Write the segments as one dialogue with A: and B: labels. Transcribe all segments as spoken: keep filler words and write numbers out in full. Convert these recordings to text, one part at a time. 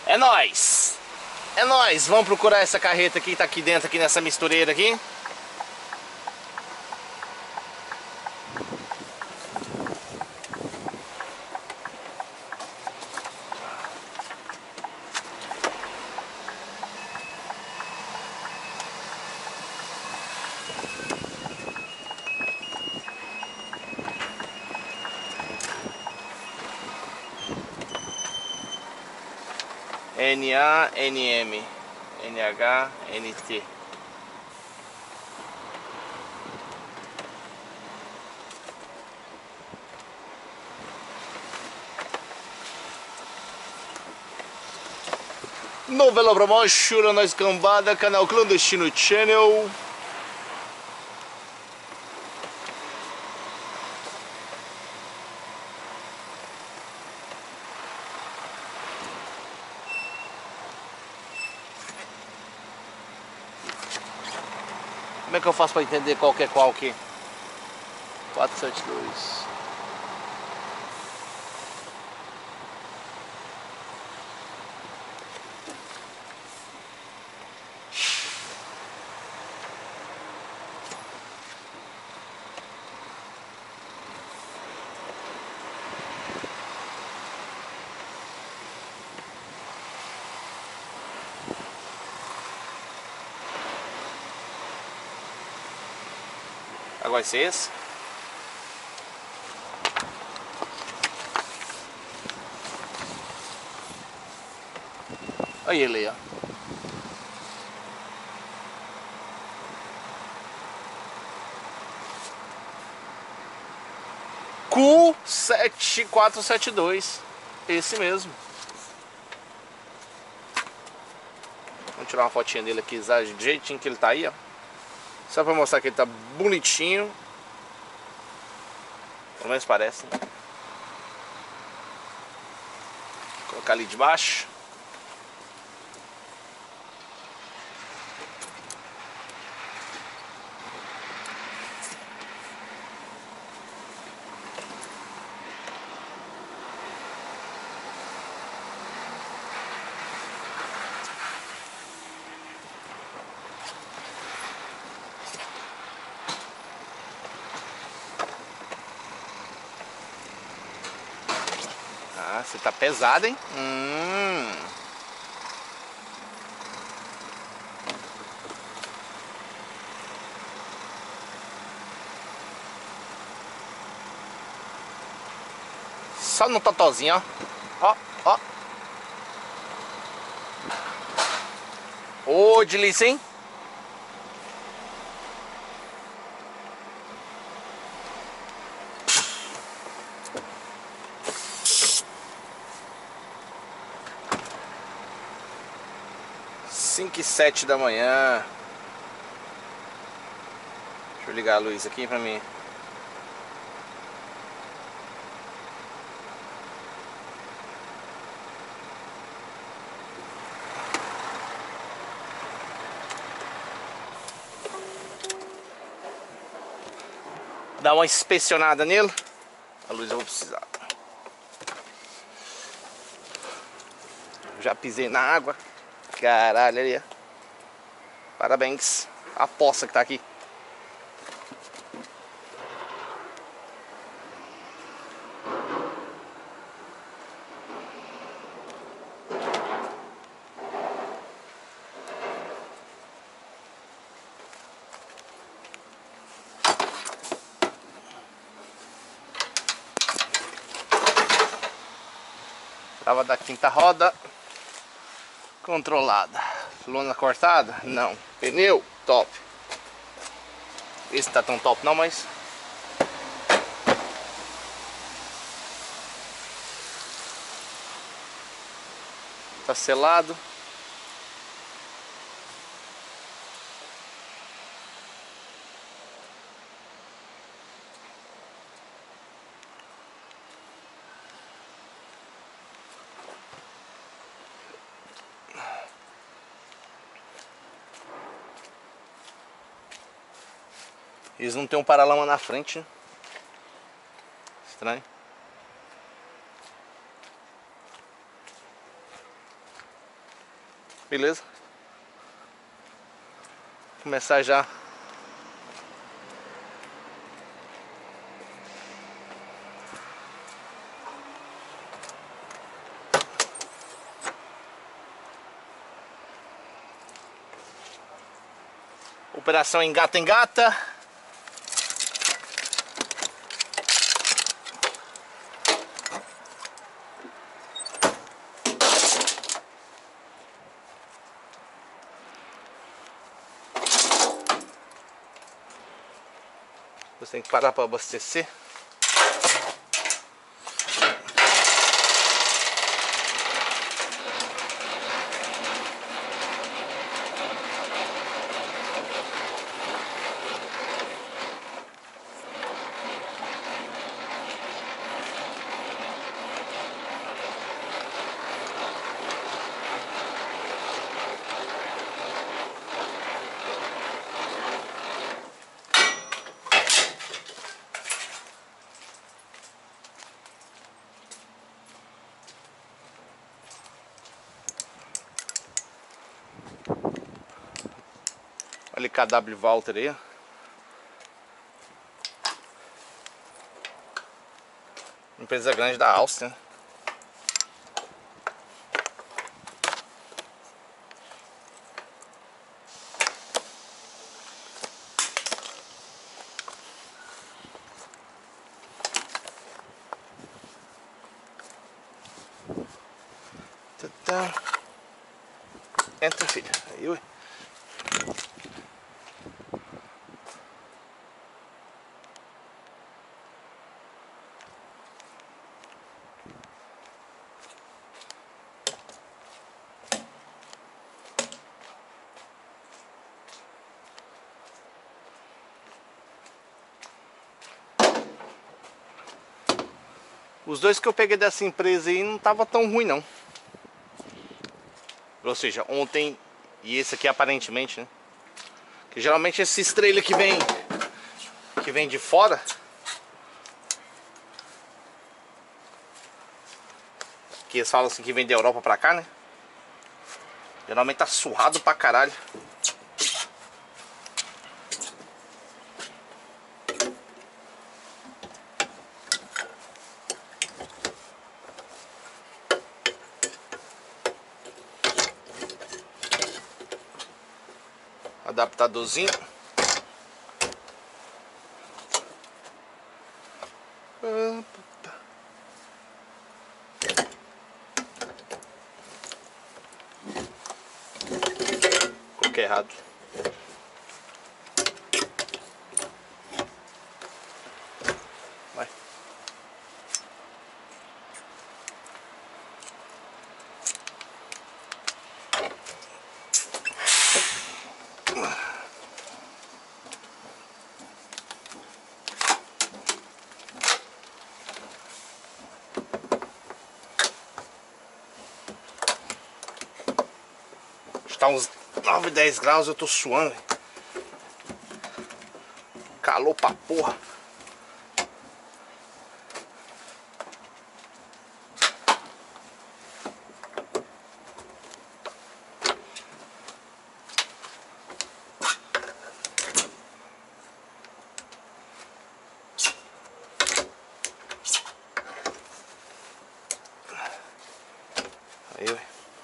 A: É nóis! É nóis! Vamos procurar essa carreta aqui que tá aqui dentro, aqui nessa mistureira aqui. N A N M N H N T. Novela Promotion, nós cambada, canal Clandestino Channel. Como é que eu faço para entender qual que é qual aqui? quatro sete dois. Agora vai ser esse? Olha ele aí, ó. Q sete quatro sete dois. Esse mesmo. Vamos tirar uma fotinha dele aqui, do jeitinho que ele tá aí, ó. Só pra mostrar que ele tá bonitinho. Pelo menos parece, né? Vou colocar ali de baixo. Ah, você tá pesado, hein? Hum. Só no totozinho, ó. Ó, ó. Ô, delícia, hein? cinco e sete da manhã. Deixa eu ligar a luz aqui pra mim. Dar uma inspecionada nele. A luz eu vou precisar. Já pisei na água. Caralho, ali, ó. Parabéns. A poça que tá aqui. Tava da quinta roda. Controlada. Lona cortada? Não. Pneu? Top. Esse tá tão top não, mas... Tá selado. Eles não tem um paralama na frente, né? Estranho. Beleza? Vou começar já. Operação engata engata. Você tem que parar para abastecer. Olha o K W Walter aí. Empresa grande da Áustria. Tá. Entra, filha. Aí, ué. Os dois que eu peguei dessa empresa aí não tava tão ruim não. Ou seja, ontem e esse aqui aparentemente, né? Que geralmente esses trailers que vem que vem de fora, que eles falam assim que vem da Europa pra cá, né? Geralmente tá surrado pra caralho. Adaptadorzinho. Coloquei errado. Vai. Tá uns nove, dez graus, eu tô suando. Calor pra porra. Aí, ué.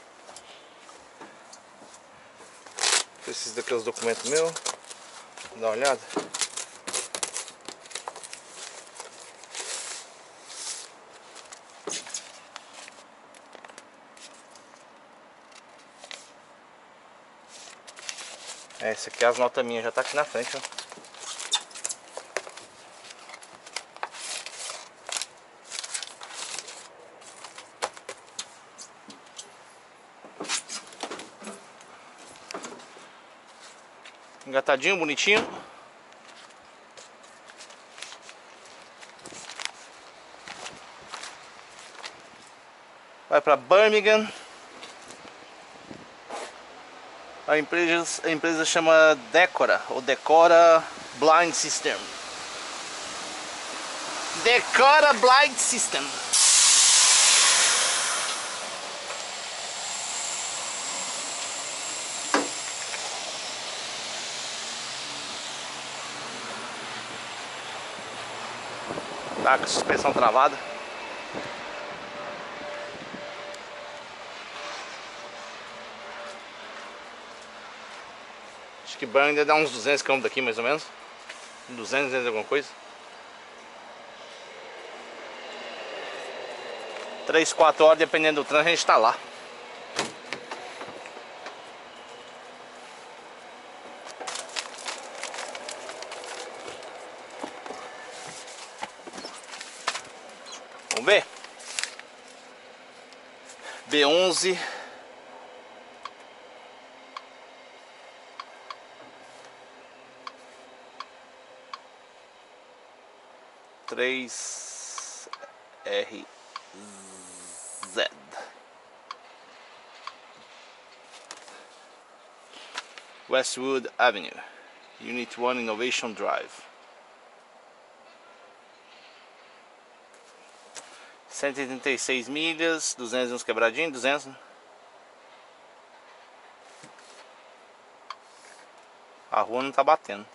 A: Esses daqui é os documentos meus. Dá uma olhada. É, esse aqui é as notas minhas, já tá aqui na frente, ó. Engatadinho, bonitinho. Vai para Birmingham. A empresa, a empresa chama Decora, ou Decora Blind System. Decora Blind System. Tá com a suspensão travada. Acho que banho ainda dá uns duzentos quilômetros daqui, mais ou menos. duzentos, duzentos alguma coisa. três, quatro horas, dependendo do trânsito, a gente tá lá. Vamos ver? B onze. três R Z. Westwood Avenue, Unit um Innovation Drive. cento e trinta e seis milhas, duzentos e uns quebradinhos, duzentos, né? A rua não tá batendo.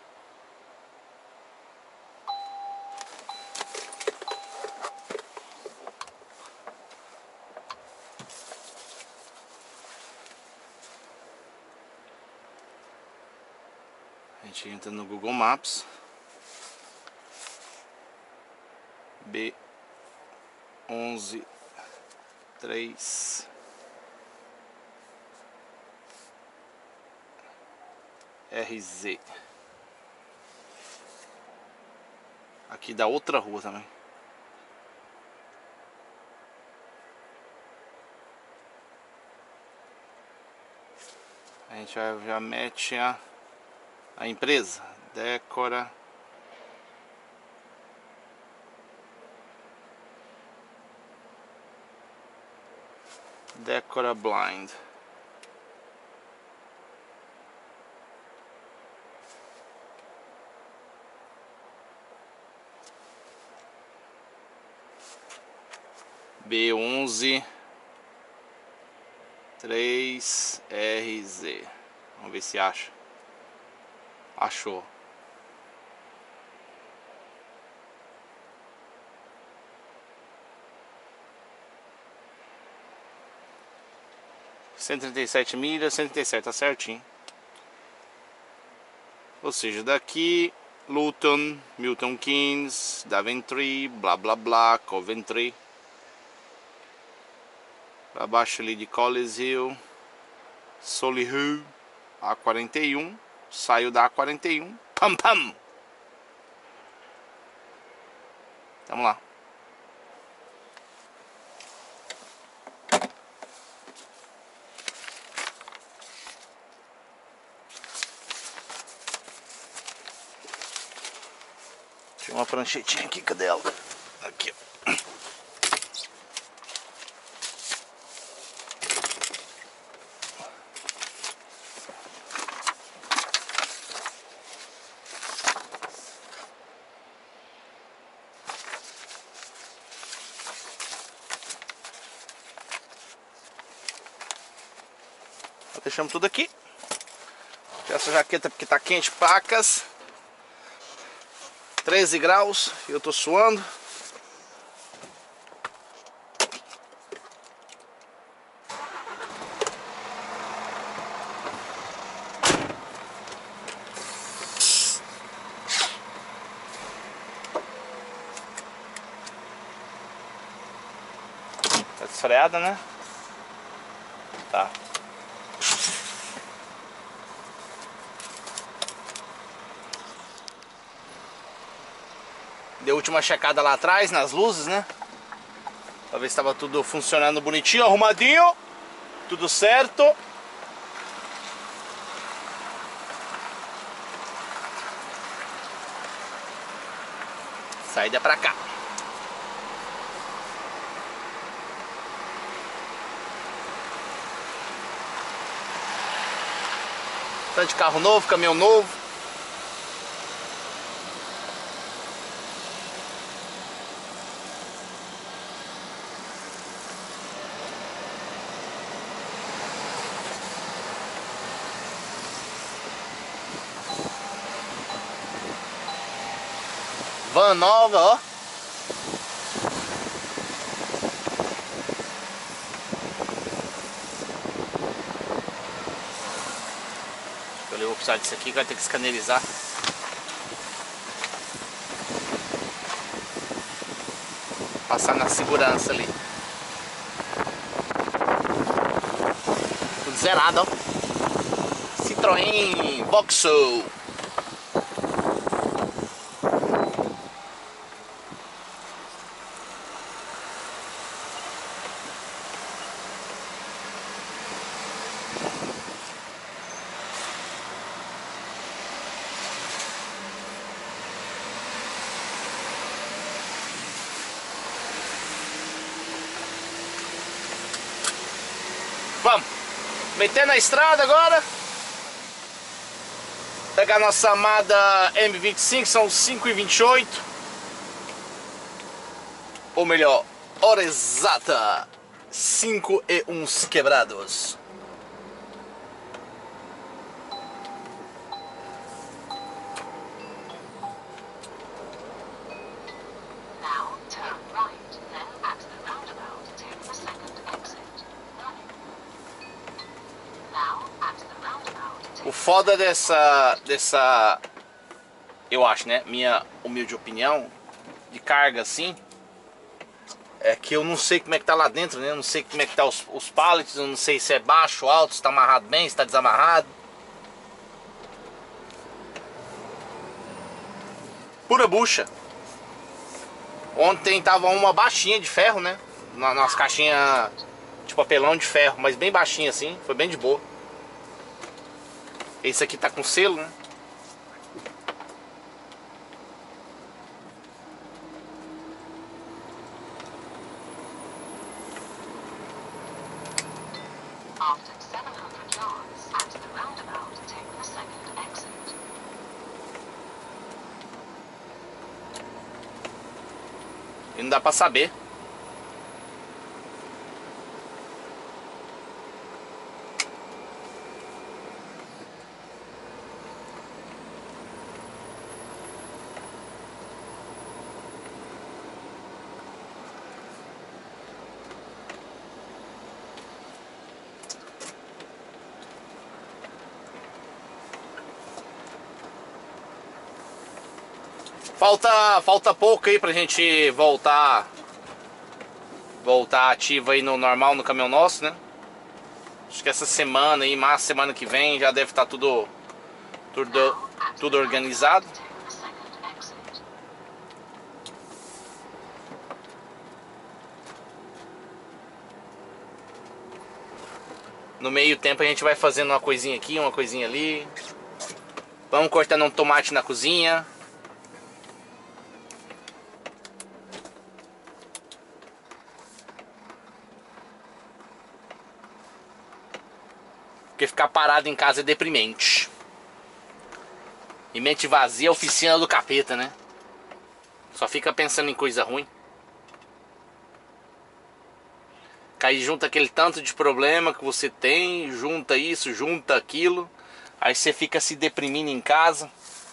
A: A gente entra no Google Maps. B onze três R Z. Aqui da outra rua também. A gente já, já mete a, a empresa Decora Decora Blind. B onze três R Z. Vamos ver se acha. Achou. cento e trinta e sete milhas, cento e trinta e sete, tá certinho. Ou seja, daqui Luton, Milton Keynes, Daventry, blá blá blá, Coventry. Pra baixo ali de Collieshill, Solihull, A quarenta e um. Saiu da A quarenta e um. Pam pam! Vamos lá. Tinha uma pranchetinha aqui, cadê ela? Aqui, ó. Deixamos tudo aqui. Essa jaqueta porque tá quente, pacas. treze graus e eu tô suando. Tá desfreada, né? Tá. Deu a última checada lá atrás, nas luzes, né? Pra ver se estava tudo funcionando bonitinho, arrumadinho. Tudo certo. Saída pra cá. Tanto de carro novo, caminhão novo. Van nova, ó. precisar disso aqui, que vai ter que escanerizar. Passar na segurança ali. Tudo zerado, ó. Citroën Vauxhall. Vamos meter na estrada agora. Pegar nossa amada M vinte e cinco, são cinco e vinte e oito. Ou melhor, hora exata, cinco e uns quebrados. O foda dessa, dessa, eu acho, né, minha humilde opinião, de carga assim, é que eu não sei como é que tá lá dentro, né, eu não sei como é que tá os, os pallets, eu não sei se é baixo, alto, se tá amarrado bem, se tá desamarrado. Pura bucha. Ontem tava uma baixinha de ferro, né, nas caixinhas de papelão de ferro, mas bem baixinha assim, foi bem de boa. Esse aqui tá com selo, né? E não dá pra saber. Falta, falta pouco aí pra gente voltar Voltar ativo aí no normal no caminhão nosso, né? Acho que essa semana aí, mais semana que vem, já deve estar tudo, tudo, tudo organizado. No meio tempo a gente vai fazendo uma coisinha aqui, uma coisinha ali. Vamos cortando um tomate na cozinha. Porque ficar parado em casa é deprimente. E mente vazia é a oficina do capeta, né? Só fica pensando em coisa ruim. Aí junta aquele tanto de problema que você tem, junta isso, junta aquilo. Aí você fica se deprimindo em casa.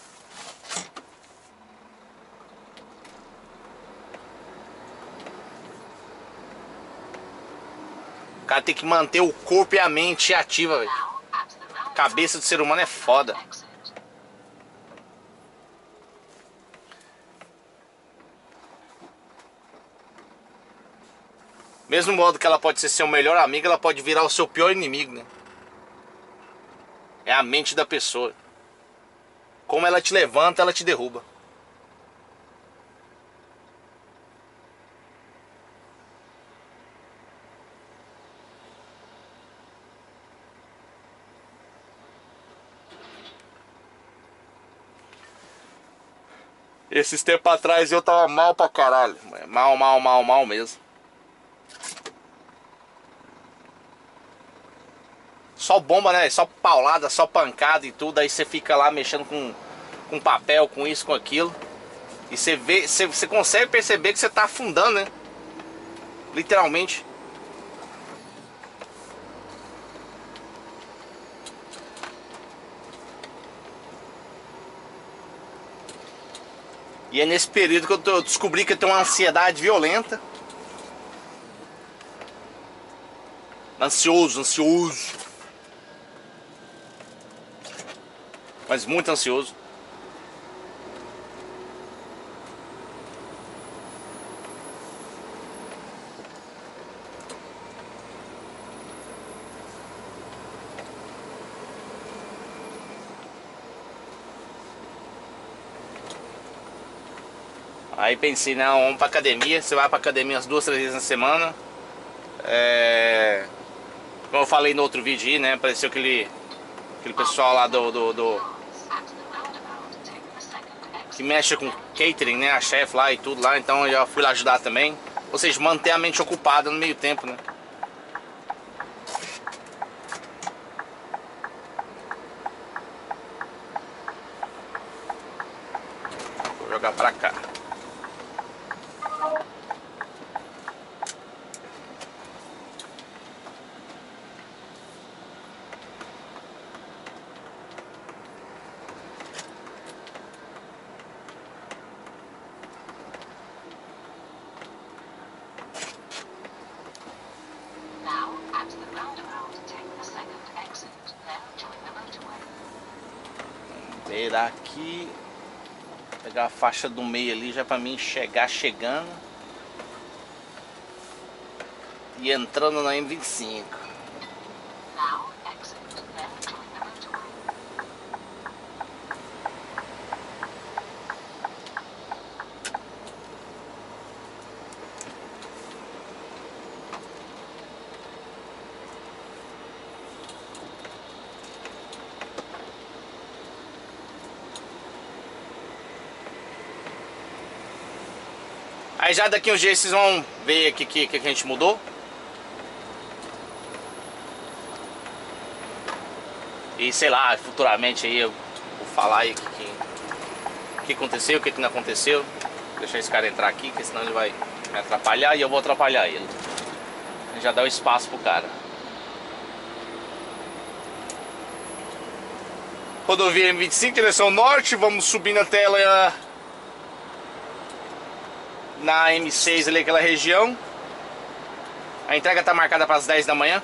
A: O cara tem que manter o corpo e a mente ativa, velho. Cabeça do ser humano é foda. Mesmo modo que ela pode ser seu melhor amigo, ela pode virar o seu pior inimigo, né? É a mente da pessoa. Como ela te levanta, ela te derruba. Esses tempos atrás eu tava mal pra caralho. Mal, mal, mal, mal mesmo. Só bomba, né? Só paulada, só pancada e tudo. Aí você fica lá mexendo com, com papel, com isso, com aquilo. E você vê, você, você consegue perceber que você tá afundando, né? Literalmente. E é nesse período que eu, tô, eu descobri que eu tenho uma ansiedade violenta. Ansioso, ansioso. mas muito ansioso. Aí pensei, não, vamos pra academia. Você vai pra academia umas duas, três vezes na semana. É... Como eu falei no outro vídeo aí, né? Apareceu aquele, aquele pessoal lá do, do, do... que mexe com catering, né? A chefe lá e tudo lá. Então eu já fui lá ajudar também. Ou seja, manter a mente ocupada no meio tempo, né? Vou jogar pra cá. Virar aqui, pegar a faixa do meio ali já pra mim chegar chegando e entrando na M vinte e cinco. Aí já daqui uns dias vocês vão ver o que, que, que a gente mudou. E sei lá, futuramente aí eu vou falar aí o que, que, que aconteceu, o que, que não aconteceu. Vou deixar esse cara entrar aqui, porque senão ele vai me atrapalhar e eu vou atrapalhar ele. Já dá o espaço pro cara. Rodovia M vinte e cinco, direção norte, vamos subindo até ela na M seis ali, aquela região. A entrega tá marcada para as dez da manhã.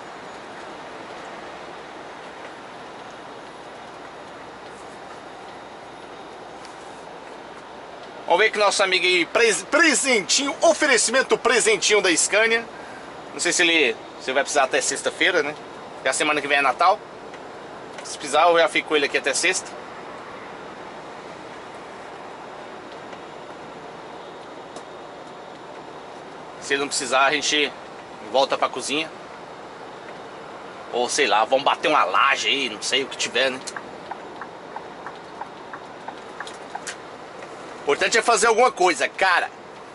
A: Vamos ver que nosso amigo aí, presentinho, oferecimento presentinho da Scania. Não sei se ele se vai precisar até sexta-feira, né? Porque a semana que vem é Natal. Se precisar eu já fico com ele aqui até sexta. Se ele não precisar, a gente volta pra cozinha. Ou sei lá, vamos bater uma laje aí, não sei o que tiver, né? O importante é fazer alguma coisa, cara.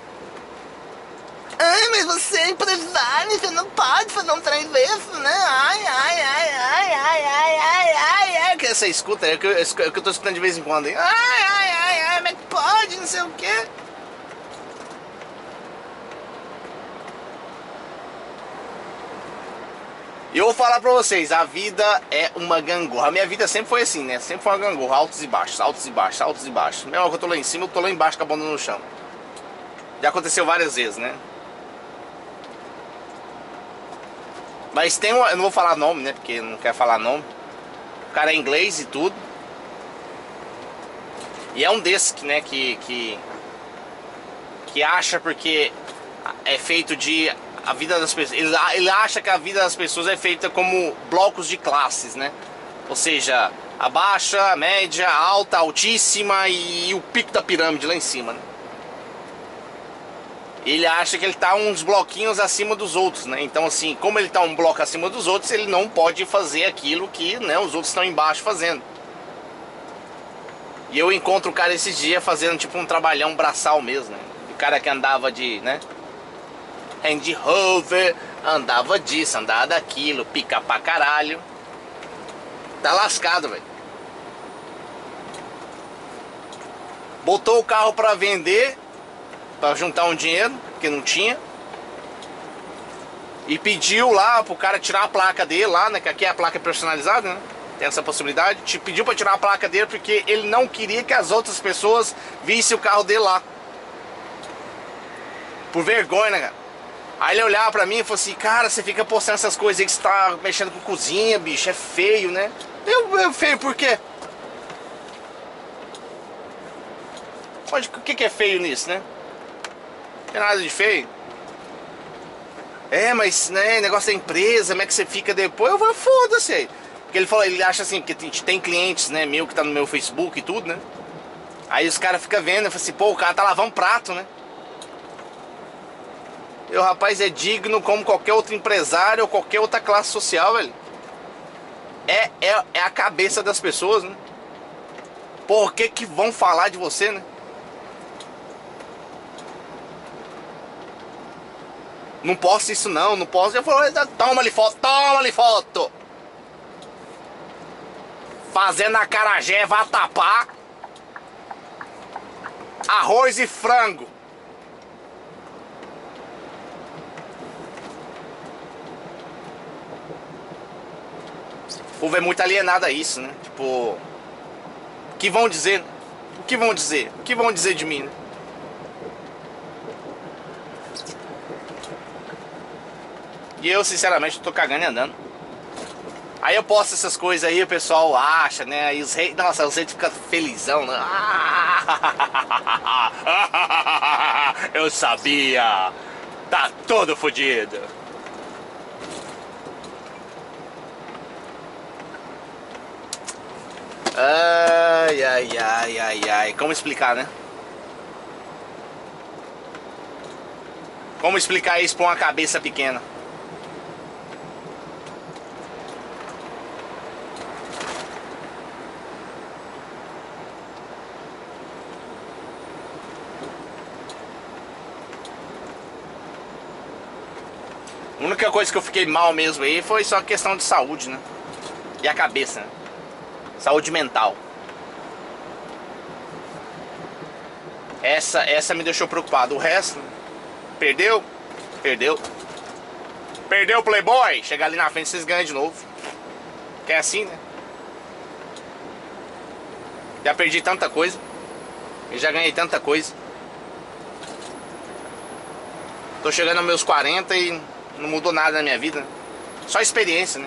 A: Ai, mas você é empresário, você não pode fazer um trem desse, né? Ai, ai, ai, ai, ai, ai, ai, ai, ai. Que essa escuta é o que eu, é o que eu tô escutando de vez em quando, hein? Ai, ai, ai, ai, mas pode, não sei o quê. E eu vou falar pra vocês, a vida é uma gangorra. A minha vida sempre foi assim, né? Sempre foi uma gangorra, altos e baixos, altos e baixos, altos e baixos. Mesmo que eu tô lá em cima, eu tô lá embaixo com a bunda no chão. Já aconteceu várias vezes, né? Mas tem um, eu não vou falar nome, né? Porque não quero falar nome. O cara é inglês e tudo. E é um desses, né? Que, que, que acha porque é feito de... A vida das pessoas, ele, ele acha que a vida das pessoas é feita como blocos de classes, né? Ou seja, a baixa, a média, a alta, a altíssima e o pico da pirâmide lá em cima, né? Ele acha que ele tá uns bloquinhos acima dos outros, né? Então assim, como ele tá um bloco acima dos outros, ele não pode fazer aquilo que, né, os outros estão embaixo fazendo. E eu encontro o cara esses dias fazendo tipo um trabalhão braçal mesmo, né? O cara que andava de, né, Range Rover, andava disso, andava daquilo, pica pra caralho. Tá lascado, velho. Botou o carro pra vender, pra juntar um dinheiro, que não tinha. E pediu lá pro cara tirar a placa dele lá, né? Que aqui é a placa personalizada, né? Tem essa possibilidade. Te pediu pra tirar a placa dele porque ele não queria que as outras pessoas vissem o carro dele lá. Por vergonha, né, cara? Aí ele olhava pra mim e falou assim, cara, você fica postando essas coisas aí que você tá mexendo com cozinha, bicho, é feio, né? Eu, eu feio por quê? Mas o que que é feio nisso, né? Não tem nada de feio. É, mas, né, negócio da empresa, como é que você fica depois? Eu vou, foda-se aí. Porque ele falou, ele acha assim, porque tem, tem clientes, né, meu que tá no meu Facebook e tudo, né? Aí os caras ficam vendo, eu falo assim, pô, o cara tá lavando prato, né? E o rapaz é digno como qualquer outro empresário ou qualquer outra classe social, velho. É, é, é a cabeça das pessoas, né? Por que que vão falar de você, né? Não posso isso não, não posso. Eu falo, toma ali foto, toma ali foto. Fazendo acarajé, vatapá, arroz e frango. O povo é muito alienado a isso, né? Tipo, o que vão dizer? O que vão dizer? O que vão dizer de mim, né? E eu, sinceramente, tô cagando e andando. Aí eu posto essas coisas aí, o pessoal acha, né? Aí os reis, nossa, os reis ficam felizão, né? Eu sabia! Tá todo fodido! Ai, ai, ai, ai, ai. Como explicar, né? Como explicar isso pra uma cabeça pequena? A única coisa que eu fiquei mal mesmo aí foi só questão de saúde, né? E a cabeça, né? Saúde mental. Essa, essa me deixou preocupado. O resto, perdeu? Perdeu. Perdeu o Playboy? Chegar ali na frente vocês ganham de novo. Que é assim, né? Já perdi tanta coisa. E já ganhei tanta coisa. Tô chegando aos meus quarenta e não mudou nada na minha vida. Só experiência, né?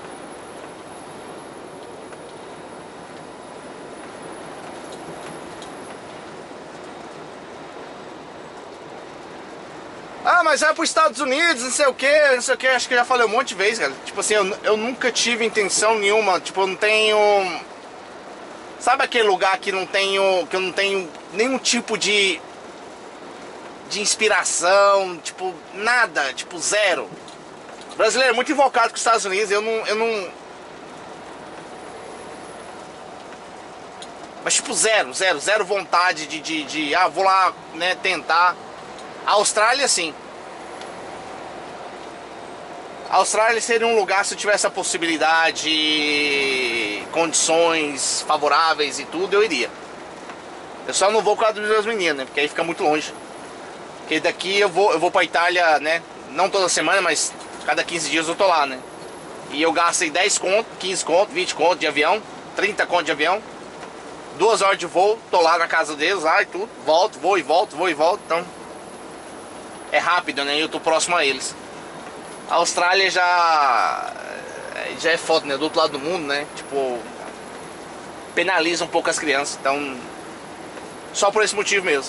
A: Ah, mas vai pros Estados Unidos, não sei o que, não sei o que. Acho que eu já falei um monte de vezes, cara. Tipo assim, eu, eu nunca tive intenção nenhuma. Tipo, eu não tenho... Sabe aquele lugar que não tenho... Que eu não tenho nenhum tipo de... De inspiração, tipo, nada, tipo, zero. O brasileiro é muito invocado com os Estados Unidos, eu não... Eu não... Mas tipo, zero, zero, zero vontade de... de, de ah, vou lá, né, tentar. A Austrália, sim. A Austrália seria um lugar, se eu tivesse a possibilidade, condições favoráveis e tudo, eu iria. Eu só não vou por causa dos meus meninos, né? Porque aí fica muito longe. Porque daqui eu vou, eu vou pra Itália, né? Não toda semana, mas cada quinze dias eu tô lá, né? E eu gastei dez conto, quinze conto, vinte conto de avião, trinta conto de avião. Duas horas de voo, tô lá na casa deles, lá e tudo. Volto, vou e volto, vou e volto, então... É rápido, né? Eu tô próximo a eles. A Austrália já... Já é foda, né? Do outro lado do mundo, né? Tipo... Penaliza um pouco as crianças, então... Só por esse motivo mesmo.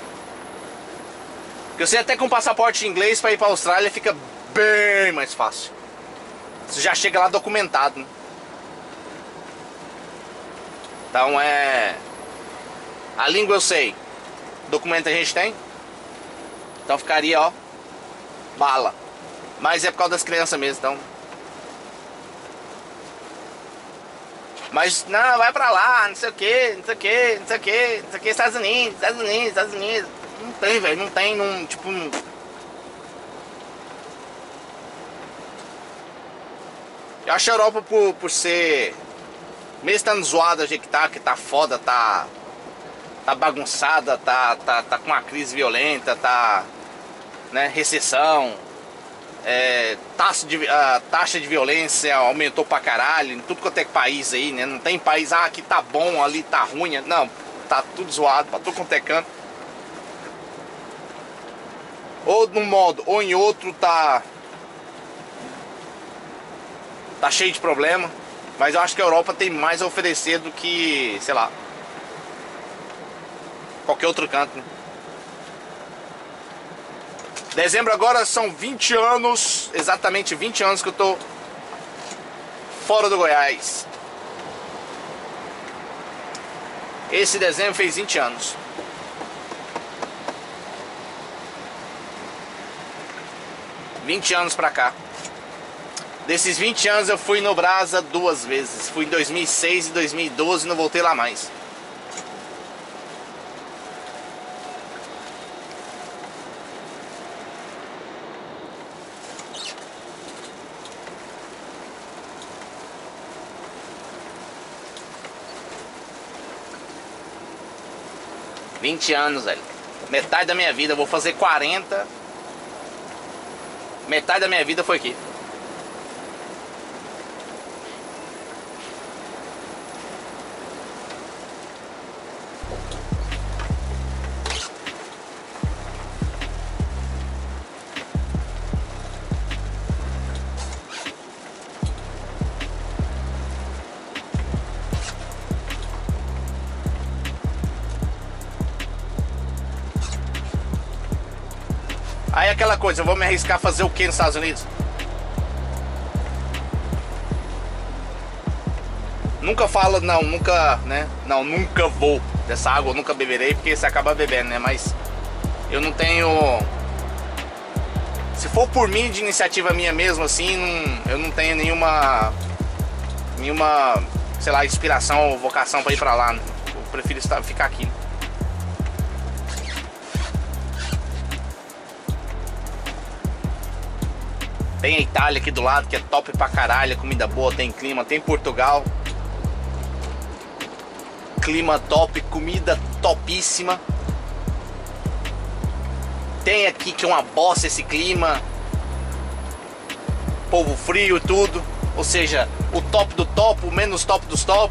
A: Porque você até com passaporte inglês pra ir pra Austrália fica bem mais fácil. Você já chega lá documentado, né? Então é... A língua eu sei. Documento a gente tem. Então ficaria, ó, bala. Mas é por causa das crianças mesmo, então. Mas, não, vai pra lá, não sei o que, não sei o que, não sei o que, não sei o que, Estados Unidos, Estados Unidos, Estados Unidos. Não tem, velho, não tem, não, tipo... Não... Eu acho a Europa por, por ser... Mesmo estando zoada, a gente que tá, que tá foda, tá... Tá bagunçada, tá, tá, tá com uma crise violenta, tá... Né, recessão, é, taxa, de, a taxa de violência aumentou pra caralho em tudo quanto é país aí, né? Não tem país, ah, aqui tá bom, ali tá ruim, não, tá tudo zoado, pra tudo quanto é canto. Ou num modo, ou em outro tá tá cheio de problema, mas eu acho que a Europa tem mais a oferecer do que, sei lá. qualquer outro canto, né? Dezembro agora são vinte anos, exatamente vinte anos que eu tô fora do Goiás. Esse dezembro fez vinte anos. vinte anos pra cá. Desses vinte anos eu fui no Brasa duas vezes. Fui em dois mil e seis e dois mil e doze e não voltei lá mais. vinte anos, velho. Metade da minha vida, eu vou fazer quarenta. Metade da minha vida foi aqui. Aí aquela coisa, eu vou me arriscar a fazer o que nos Estados Unidos? Nunca falo, não, nunca, né? Não, nunca vou dessa água, eu nunca beberei, porque você acaba bebendo, né? Mas eu não tenho... Se for por mim, de iniciativa minha mesmo, assim, não, eu não tenho nenhuma... Nenhuma, sei lá, inspiração ou vocação pra ir pra lá, né? Eu prefiro estar, ficar aqui, né? Tem a Itália aqui do lado, que é top pra caralho, comida boa, tem clima, tem Portugal. Clima top, comida topíssima. Tem aqui que é uma bosta esse clima. Povo frio e tudo. Ou seja, o top do top, o menos top dos top.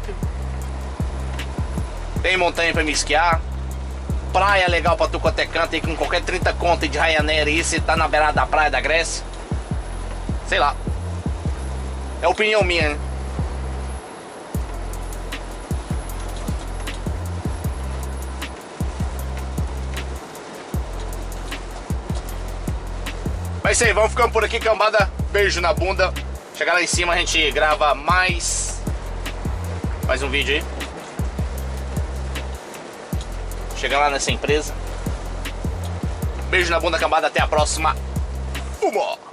A: Tem montanha pra me esquiar. Praia legal pra tu quanto é canto, aí com qualquer trinta conto de Ryanair aí, você tá na beirada da praia da Grécia. Sei lá. É opinião minha, né? Mas é isso aí, vamos ficando por aqui, cambada. Beijo na bunda. Chegar lá em cima a gente grava mais Mais um vídeo aí. Chegar lá nessa empresa. Beijo na bunda, cambada. Até a próxima. Uma.